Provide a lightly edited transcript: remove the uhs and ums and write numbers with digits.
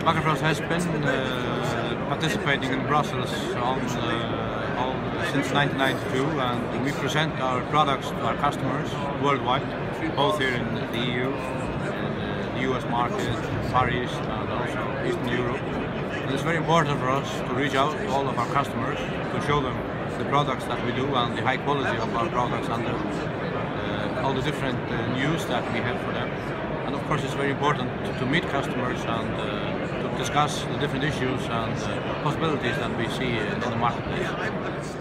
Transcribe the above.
Bakkafrost has been participating in Brussels since 1992, and we present our products to our customers worldwide, both here in the EU, in the US market, Far East, and also Eastern Europe. And it's very important for us to reach out to all of our customers to show them the products that we do and the high quality of our products and all the different news that we have for them. And of course, it's very important to meet customers and to discuss the different issues and possibilities that we see in the marketplace.